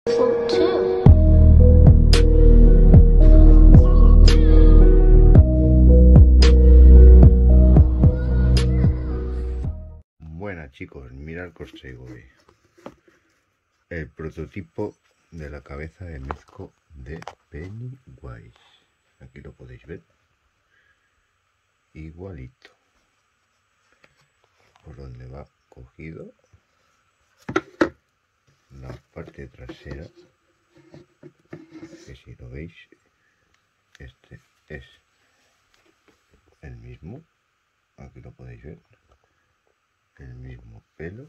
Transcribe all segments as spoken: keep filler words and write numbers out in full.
too. Buenas chicos, mirad que os traigo hoy el prototipo de la cabeza de Mezco de Pennywise. Aquí lo podéis ver, igualito, por donde va cogido la parte trasera, que si lo veis, este es el mismo, aquí lo podéis ver, el mismo pelo,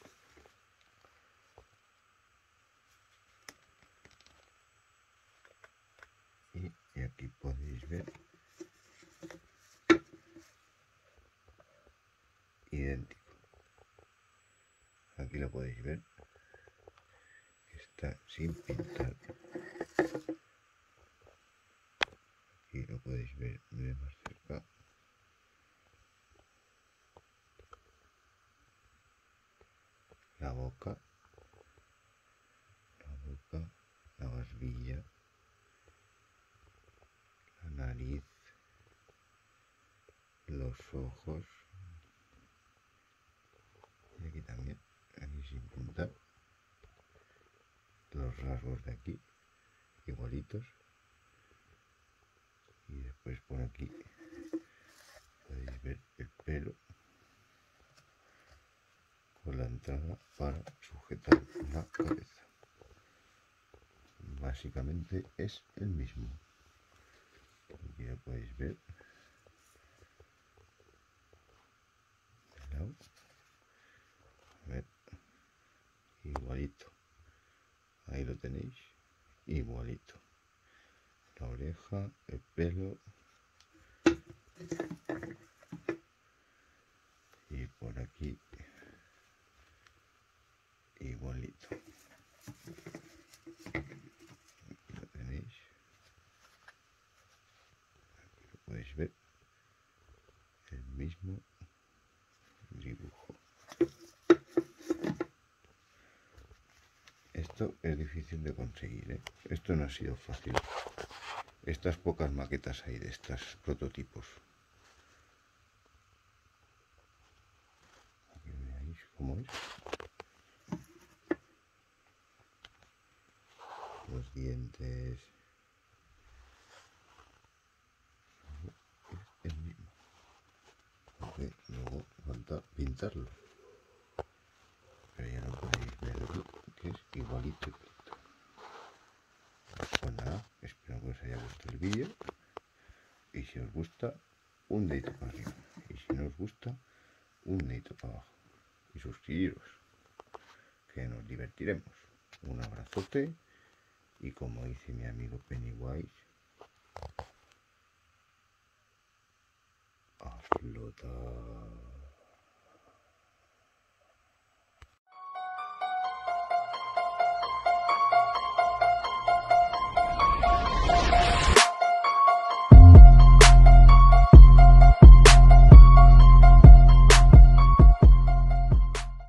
y, y aquí podéis ver idéntico. Aquí lo podéis ver, está sin pintar. Aquí lo podéis ver de más cerca. La boca, la boca, la barbilla, la nariz, los ojos, y aquí también, aquí sin pintar, los rasgos de aquí, igualitos, y después por aquí podéis ver el pelo con la entrada para sujetar la cabeza. Básicamente es el mismo. Aquí lo podéis ver. A ver, igualito. Ahí lo tenéis, igualito. La oreja, el pelo. Y por aquí, igualito. Aquí lo tenéis. Aquí lo podéis ver. El mismo dibujo. Esto es difícil de conseguir, ¿eh? Esto no ha sido fácil. Estas pocas maquetas hay de estos prototipos. Aquí veáis cómo es. Los dientes. Es el mismo. Aunque luego falta pintarlo. Pero ya lo podéis ver aquí, que es igualito, igualito. Pues nada, espero que os haya gustado el vídeo. Y si os gusta, un dedito para arriba. Y si no os gusta, un dedito para abajo. Y suscribiros, que nos divertiremos. Un abrazote. Y como dice mi amigo Pennywise, a flotar.